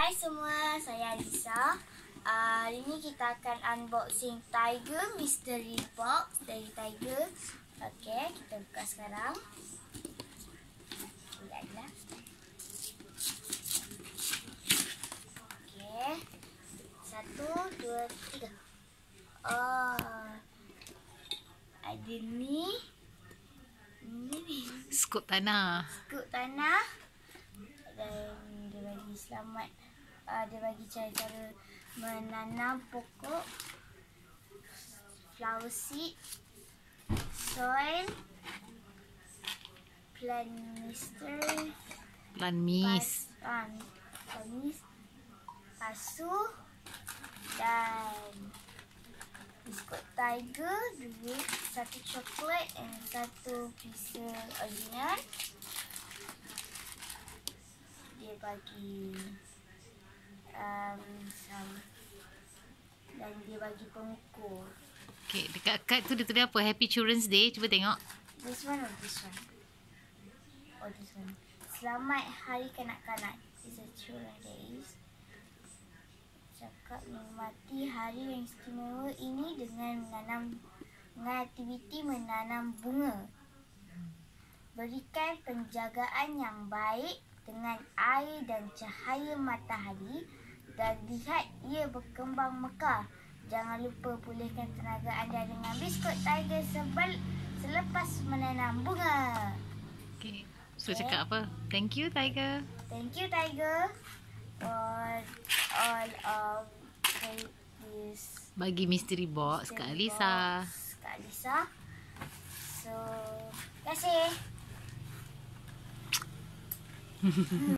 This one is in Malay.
Hai semua, saya Alisa. Hari ni kita akan unboxing Tiger Mystery Box dari Tiger. Okey, kita buka sekarang. Lihatlah. Okey. 1, 2, 3. Oh. Ada ni. Skup tanah. Skup tanah. Dan dia bagi selamat, dia bagi cara-cara menanam pokok, flower seed, soil, plant mixture, Plant mist. pasu dan biskut Tiger, satu coklat dan satu pizza original. Dia bagi dan dia bagi pengukur. Okay, dekat kad tu dia tulis apa? Happy Children's Day. Cuba tengok. This one or this one? Oh, this one. Selamat Hari Kanak-Kanak. It's a Children's Day. Cakap menikmati hari yang istimewa ini dengan aktiviti menanam bunga. Berikan penjagaan yang baik dengan air dan cahaya matahari dan lihat ia berkembang mekar. Jangan lupa pulihkan tenaga anda dengan biskut Tiger selepas menanam bunga. Okay. So cakap apa? Thank you Tiger. Thank you Tiger for all of this. Bagi mystery box Kak Alisa. Kak Alisa. So, terima kasih.